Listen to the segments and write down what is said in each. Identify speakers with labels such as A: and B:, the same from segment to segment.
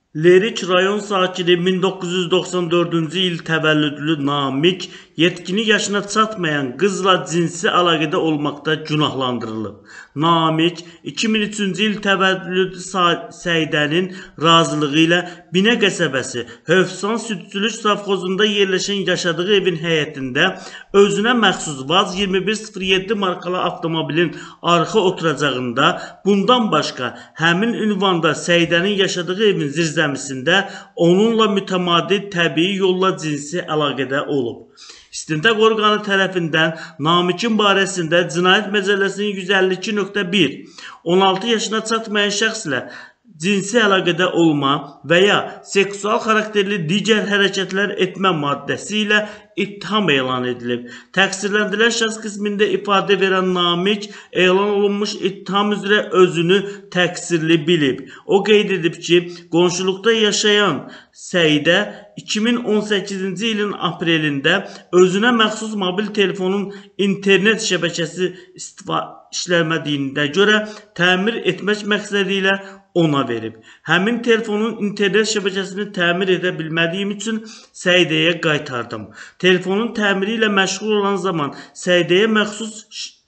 A: Lerik rayon sakini 1994-cü il təvəllüdlü Namik yetkini yaşına çatmayan qızla cinsi əlaqədə olmaqda günahlandırılıb. Namik 2003-cü il təvəllüdlü Səidənin razılığı ilə Binə qəsəbəsi Hövsan Südçülük Savxozunda yerləşən yaşadığı evin həyətində özünə məxsus VAZ 2107 markalı avtomobilin arxa oturacağında bundan başqa həmin ünvanda Səidənin yaşadığı evin zirzəmisində onunla mütəmadi təbii yolla cinsi əlaqədə olub. İstintaq orqanı tərəfindən Namikin barəsində Cinayət Məcəlləsinin 152.1 16 yaşına çatmayan şəxslə cinsi əlaqədə olma və ya seksual xarakterli digər hərəkətlər etmə maddəsi ilə ittiham elan edilib. Təqsirləndirilən şəxs qismində ifadə verən Namik elan olunmuş ittiham üzrə özünü təqsirli bilib. O qeyd edib ki, qonşuluqda yaşayan Səidə 2018-ci ilin aprelində özünə məxsus mobil telefonun internet şəbəkəsi işləmədiyinə görə təmir etmək məqsədi ilə ona verib. Həmin telefonun internet şəbəkəsini təmir edə bilmədiyim üçün Səidəyə qaytardım. Telefonun təmiri ilə məşğul olan zaman Səidəyə məxsus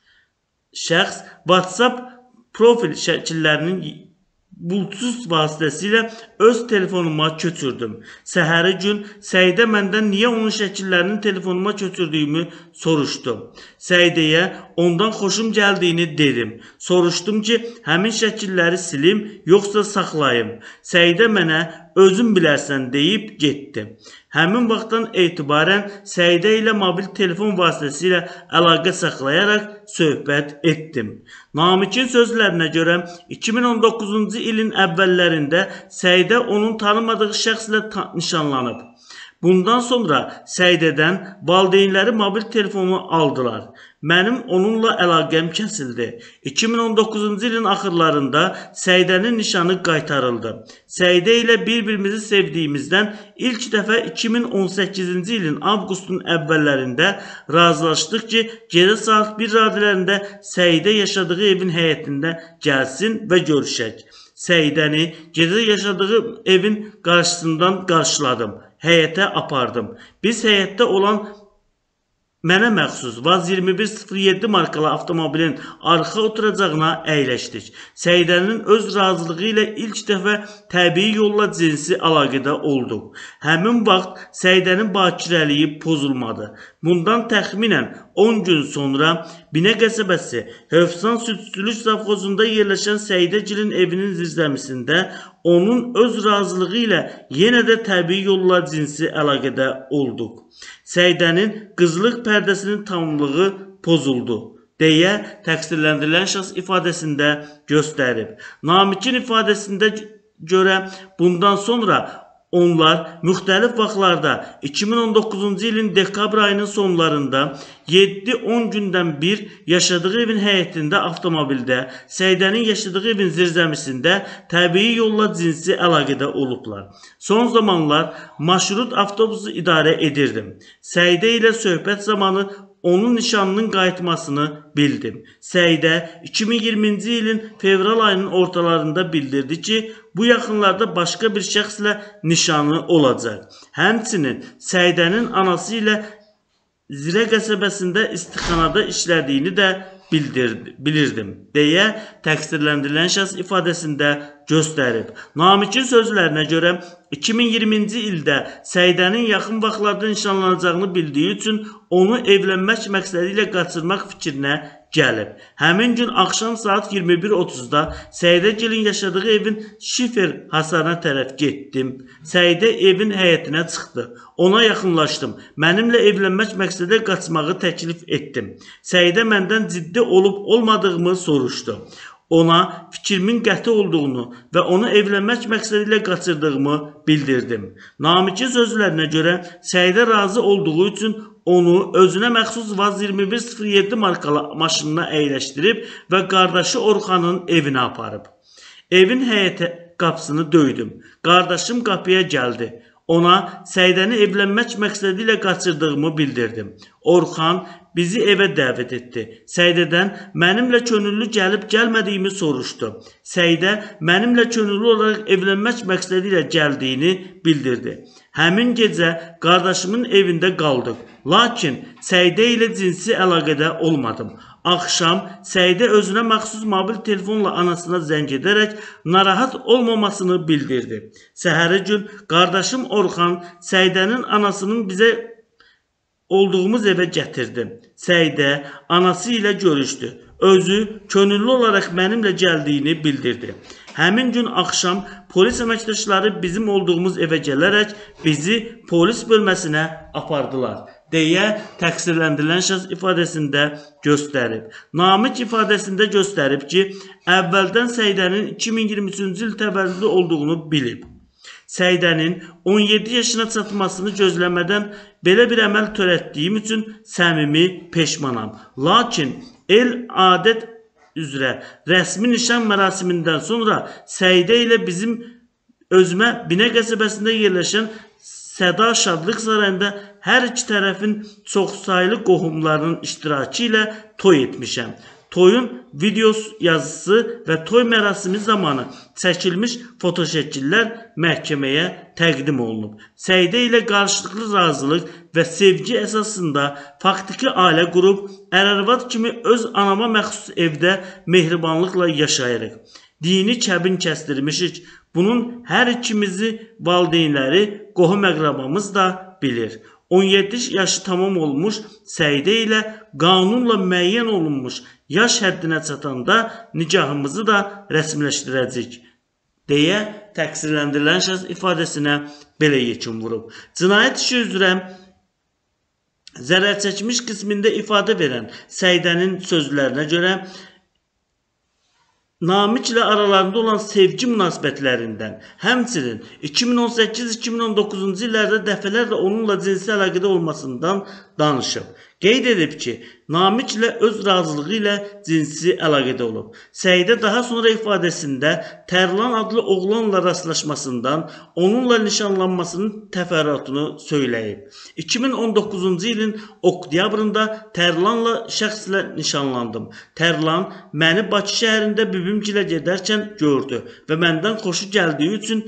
A: şəxs WhatsApp profil şəkillərinin Bluetooth vasitəsilə öz telefonuma köçürdüm. Səhəri gün Səidə məndən niyə onun şəkillərinin telefonuma köçürdüyümü soruşdu. Səidəyə ondan xoşum gəldiyini dedim. Soruşdum ki, həmin şəkilləri silim, yoxsa saxlayım. Səidə mənə özün bilərsən deyib getdi. Həmin vaxtdan etibarən Səidə ilə mobil telefon vasitəsilə əlaqə saxlayaraq söhbət etdim. Namikin sözlərinə görə 2019-cu ilin əvvəllərində Səidə onun tanımadığı şəxslə nişanlanıb. Bundan sonra Səidədən valideynləri mobil telefonu aldılar. Mənim onunla əlaqəm kəsildi. 2019-cu ilin axırlarında Səidənin nişanı qaytarıldı. Səidə ilə bir-birimizi sevdiyimizdən ilk dəfə 2018-ci ilin avqustun əvvəllərində razılaşdıq ki, gecə saat 1 radələrində Səidə yaşadığı evin həyətində gəlsin və görüşək. Səidəni gecə yaşadığı evin qarşısından qarşıladım. Həyətə apardım. Biz həyətdə olan mənə məxsus VAZ 2107 markalı avtomobilin arxa oturacağına əyləşdik. Səidənin öz razılığı ilə ilk dəfə təbii yolla cinsi əlaqədə olduq. Həmin vaxt Səidənin bakirəliyi pozulmadı. Bundan təxminən 10 gün sonra Binə qəsəbəsi Hövsan Südçülük Savxozunda yerləşən Səidəgilin evinin zirzəmisində onun öz razılığı ilə yenə də təbii yolla cinsi əlaqədə olduq. Səidənin qızlıq pərdəsinin tamamlığı pozuldu deyə təqsirləndirilən şəxs ifadəsində göstərib. Namikin ifadəsində görə bundan sonra onlar müxtəlif vaxtlarda 2019-cu ilin dekabr ayının sonlarında 7-10 gündən bir yaşadığı evin həyətində avtomobildə, Səidənin yaşadığı evin zirzəmisində təbii yolla cinsi əlaqədə olublar. Son zamanlar marşrut avtobusu idarə edirdim. Səidə ilə söhbət zamanı onun nişanının qayıtmasını bildim. Səidə 2020-ci ilin fevral ayının ortalarında bildirdi ki, bu yaxınlarda başqa bir şəxslə nişanı olacaq. Həmçinin Səidənin anası ilə Zirə qəsəbəsində istixanada işlədiyini də bilirdim deyə təqsirləndirilən şəxs ifadəsində göstərib. Namikin sözlərinə görə 2020-ci ildə Səidənin yaxın vaxtlarda nişanlanacağını bildiyi üçün onu evlənmək məqsədi ilə qaçırmaq fikrinə gəlib. Həmin gün axşam saat 21:30-da Səidəgilin yaşadığı evin şifer hasarına tərəf getdim. Səidə evin həyətinə çıxdı. Ona yaxınlaşdım. Mənimlə evlənmək məqsədi qaçmağı təklif etdim. Səidə məndən ciddi olub-olmadığımı soruşdu. Ona fikrimin qəti olduğunu və onu evlənmək məqsədi ilə qaçırdığımı bildirdim. Namikin sözlərinə görə Səidə razı olduğu üçün onu özünə məxsus VAZ 2107 markalı maşınına əyləşdirib və qardaşı Orxanın evinə aparıb. Evin həyət qapısını döydüm. Qardaşım qapıya gəldi. Ona Səidəni evlənmək məqsədi ilə qaçırdığımı bildirdim. Orxan bizi evə dəvət etdi. Səidədən mənimlə könüllü gəlib gəlmədiyimi soruşdu. Səidə mənimlə könüllü olaraq evlənmək məqsədi ilə gəldiyini bildirdi. Həmin gecə qardaşımın evində qaldıq. Lakin Səidə ilə cinsi əlaqədə olmadım. Axşam Səidə özünə məxsus mobil telefonla anasına zəng edərək narahat olmamasını bildirdi. Səhəri gün qardaşım Orxan Səidənin anasının bizə olduğumuz evə gətirdi. Səidə anası ilə görüşdü. Özü könüllü olaraq mənimlə gəldiyini bildirdi. Həmin gün axşam polis əməkdaşları bizim olduğumuz evə gələrək bizi polis bölməsinə apardılar deyə təqsirləndirilən şəxs ifadəsində göstərib. Namik ifadəsində göstərib ki, əvvəldən Səidənin 2023-cü il təvəllüdlü olduğunu bilib. Səidənin 17 yaşına çatmasını gözləmədən belə bir əməl törətdiyim üçün səmimi peşmanam. Lakin el adət üzrə rəsmi nişan mərasimindən sonra Səidə ilə bizim özümə Binə qəsəbəsində yerləşən Səda Şadlıq Sarayında hər iki tərəfin çoxsaylı qohumlarının iştirakı ilə toy etmişəm. Toyun video yazısı və toy mərasimi zamanı çəkilmiş fotoşəkillər məhkəməyə təqdim olunub. Səidə ilə qarşılıqlı razılıq və sevgi əsasında faktiki ailə qurub, ər-arvad kimi öz anama məxsus evdə mehribanlıqla yaşayırıq. Dini kəbin kəsdirmişik. Bunun hər ikimizi valideynləri, qohum əqrabamız da bilir. 17 yaşı tamam olmuş Səidə ilə qanunla müəyyən olunmuş yaş həddinə çatanda nikahımızı da rəsmiləşdirəcəyik deyə təqsirləndirilən şəxs ifadəsinə belə yekun vurub. Cinayət işi üzrə zərərçəkmiş qismində ifadə verən Səidənin sözlərinə görə Namik ilə aralarında olan sevgi münasibətlərindən, həmçinin 2018-2019-cu illərdə dəfələrlə onunla cinsi əlaqədə olmasından danışıb. Qeyd edib ki, Namik ilə öz razılığı ilə cinsi əlaqədə olub. Səidə daha sonra ifadəsində Tərlan adlı oğlanla rastlaşmasından, onunla nişanlanmasının təfərrüatını söyləyib. 2019-cu ilin oktyabrında Tərlanla şəxslə nişanlandım. Tərlan məni Bakı şəhərində bibimgilə gedərkən gördü və məndən xoşu gəldiyi üçün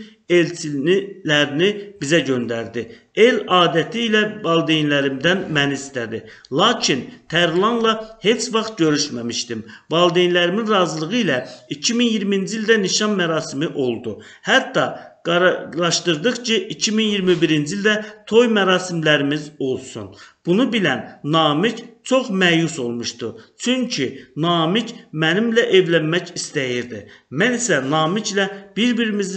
A: elçilərini bizə göndərdi. El adəti ilə valideynlərimdən məni istədi. Lakin Tərlanla heç vaxt görüşməmişdim. Valideynlərimin razılığı ilə 2020-ci ildə nişan mərasimi oldu. Hətta qararlaşdırdıq ki, 2021-ci ildə toy mərasimlərimiz olsun. Bunu bilən Namik çox məyus olmuşdu. Çünki Namik mənimlə evlənmək istəyirdi. Mən isə Namik ilə bir-birimizi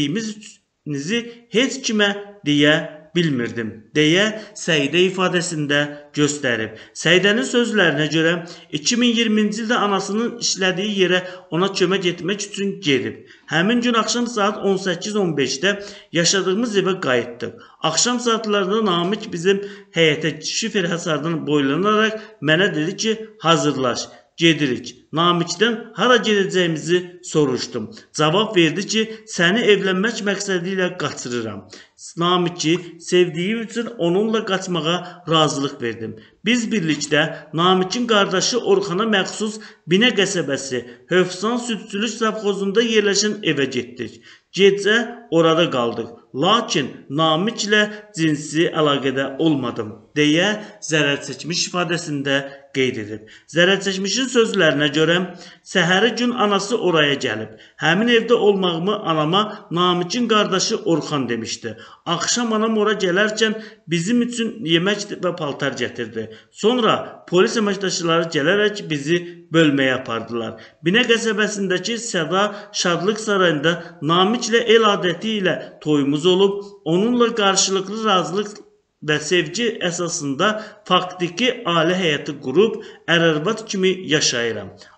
A: sevdiyimizi heç kimə deyə bilmirdim deyə Səidə ifadəsində göstərib. Səidənin sözlərinə görə 2020-ci ildə anasının işlədiyi yerə ona kömək etmək üçün gedib. Həmin gün axşam saat 18:15-də yaşadığımız evə qayıtdıq. Axşam saatlarında Namik bizim həyətə şifer həsardan boylanaraq mənə dedi ki, hazırlaş, gedirik. Namikdən hara gedəcəyimizi soruşdum. Cavab verdi ki, səni evlənmək məqsədi ilə qaçırıram. Namiki sevdiyim üçün onunla qaçmağa razılıq verdim. Biz birlikdə Namikin qardaşı Orxana məxsus Binə qəsəbəsi Hövsan Südçülük Savxozunda yerləşən evə getdik. Gecə orada qaldıq. Lakin Namik ilə cinsi əlaqədə olmadım deyə zərərçəkmiş ifadəsində qeyd edib. Zərərçəkmişin sözlərinə görə səhəri gün anası oraya gəlib. Həmin evdə olmağımı anama Namikin qardaşı Orxan demişdi. Axşam anam ora gələrkən bizim üçün yemək və paltar gətirdi. Sonra polis əməkdaşları gələrək bizi bölməyə apardılar. Binə qəsəbəsindəki Səda Şadlıq Sarayında Namik ilə el adəti ilə toyumuz olub, onunla qarşılıqlı razılıq və sevgi əsasında faktiki ailə həyatı qurub, ər-arvad kimi yaşayıram.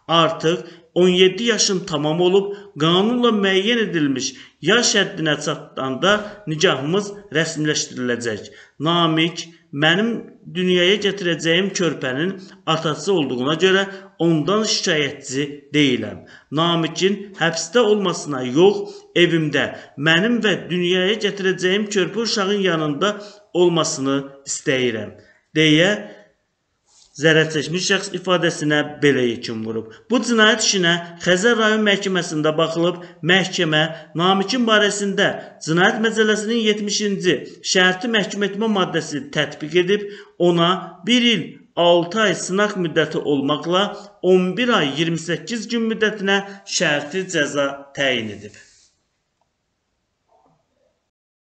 A: artıq 17 yaşın tamam olub, qanunla müəyyən edilmiş yaş həddinə çatdanda nikahımız rəsmiləşdiriləcək. Namik mənim dünyaya gətirəcəyim körpənin atası olduğuna görə ondan şikayətçi deyiləm. Namikin həbsdə olmasına yox, evimdə mənim və dünyaya gətirəcəyim körpə uşağın yanında olmasını istəyirəm, deyə zərər çəkmiş şəxs ifadəsinə belə yekun vurub. Bu cinayət işinə Xəzər rayon məhkəməsində baxılıb, məhkəmə Namikin barəsində Cinayət Məcəlləsinin 70-ci şərti məhkum etmə maddəsi tətbiq edib, ona 1 il 6 ay sınaq müddəti olmaqla 11 ay 28 gün müddətinə şərti cəza təyin edib.